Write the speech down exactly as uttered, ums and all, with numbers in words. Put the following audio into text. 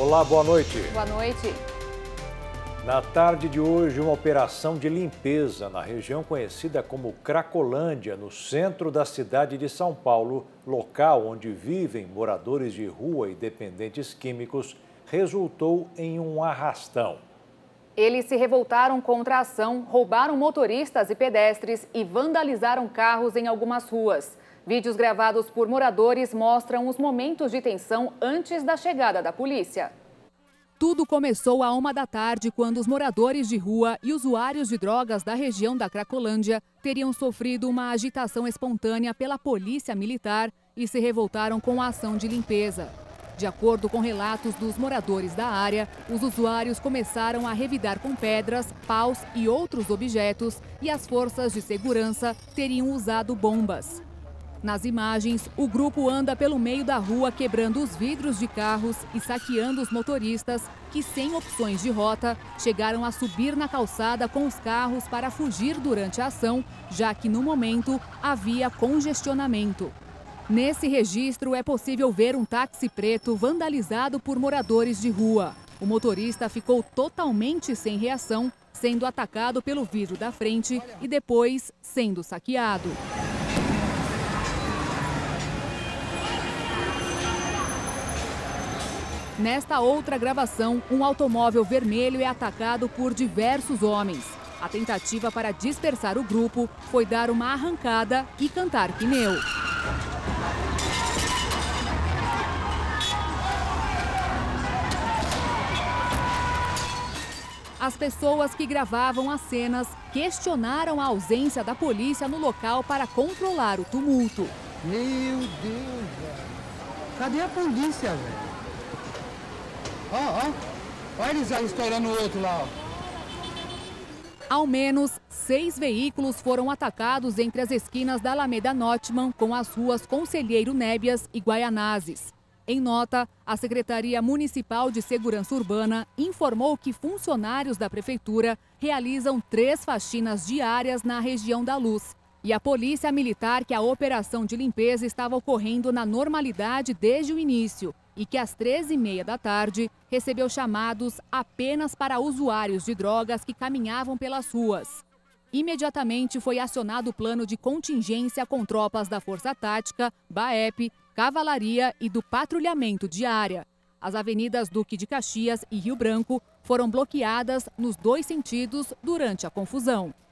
Olá, boa noite. Boa noite. Na tarde de hoje, uma operação de limpeza na região conhecida como Cracolândia, no centro da cidade de São Paulo, local onde vivem moradores de rua e dependentes químicos, resultou em um arrastão. Eles se revoltaram contra a ação, roubaram motoristas e pedestres e vandalizaram carros em algumas ruas. Vídeos gravados por moradores mostram os momentos de tensão antes da chegada da polícia. Tudo começou à uma da tarde, quando os moradores de rua e usuários de drogas da região da Cracolândia teriam sofrido uma agitação espontânea pela polícia militar e se revoltaram com a ação de limpeza. De acordo com relatos dos moradores da área, os usuários começaram a revidar com pedras, paus e outros objetos e as forças de segurança teriam usado bombas. Nas imagens, o grupo anda pelo meio da rua quebrando os vidros de carros e saqueando os motoristas que, sem opções de rota, chegaram a subir na calçada com os carros para fugir durante a ação, já que no momento havia congestionamento. Nesse registro é possível ver um táxi preto vandalizado por moradores de rua. O motorista ficou totalmente sem reação, sendo atacado pelo vidro da frente e depois sendo saqueado. Nesta outra gravação, um automóvel vermelho é atacado por diversos homens. A tentativa para dispersar o grupo foi dar uma arrancada e cantar pneu. As pessoas que gravavam as cenas questionaram a ausência da polícia no local para controlar o tumulto. Meu Deus, velho. Cadê a polícia, velho? Ó, ó. Olha eles estourando o outro lá, ó. Ao menos seis veículos foram atacados entre as esquinas da Alameda Notman com as ruas Conselheiro Nébias e Guaianazes. Em nota, a Secretaria Municipal de Segurança Urbana informou que funcionários da Prefeitura realizam três faxinas diárias na região da Luz. E a Polícia Militar que a operação de limpeza estava ocorrendo na normalidade desde o início e que às treze e meia da tarde recebeu chamados apenas para usuários de drogas que caminhavam pelas ruas. Imediatamente foi acionado o plano de contingência com tropas da Força Tática, BAEP, Cavalaria e do Patrulhamento de Área. As avenidas Duque de Caxias e Rio Branco foram bloqueadas nos dois sentidos durante a confusão.